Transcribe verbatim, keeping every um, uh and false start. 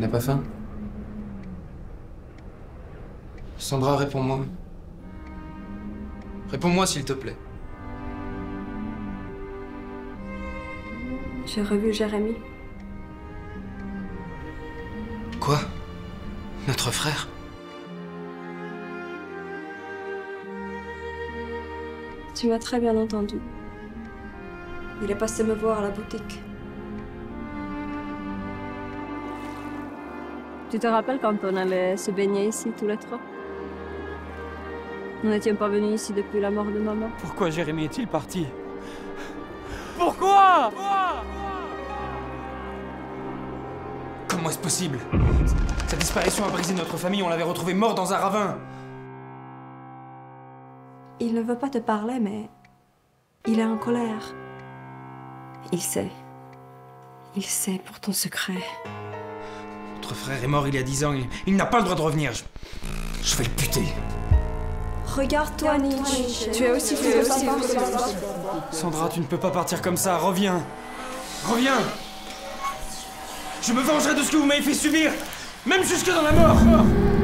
pas faim? Sandra, réponds-moi. Réponds-moi, s'il te plaît. J'ai revu Jérémy. Quoi? Notre frère? Tu m'as très bien entendu. Il est passé me voir à la boutique. Tu te rappelles quand on allait se baigner ici tous les trois? Nous n'étions pas venus ici depuis la mort de maman. Pourquoi Jérémy est-il parti? Pourquoi? Comment est-ce possible? Sa disparition a brisé notre famille, on l'avait retrouvé mort dans un ravin. Il ne veut pas te parler, mais il est en colère. Il sait. Il sait pour ton secret. Notre frère est mort il y a dix ans, il, il n'a pas le droit de revenir. Je, je vais le buter. Regarde-toi, Nietzsche. Tu es aussi fou que papa. Sandra, tu ne peux pas partir comme ça, reviens. Reviens. Je me vengerai de ce que vous m'avez fait subir, même jusque dans la mort.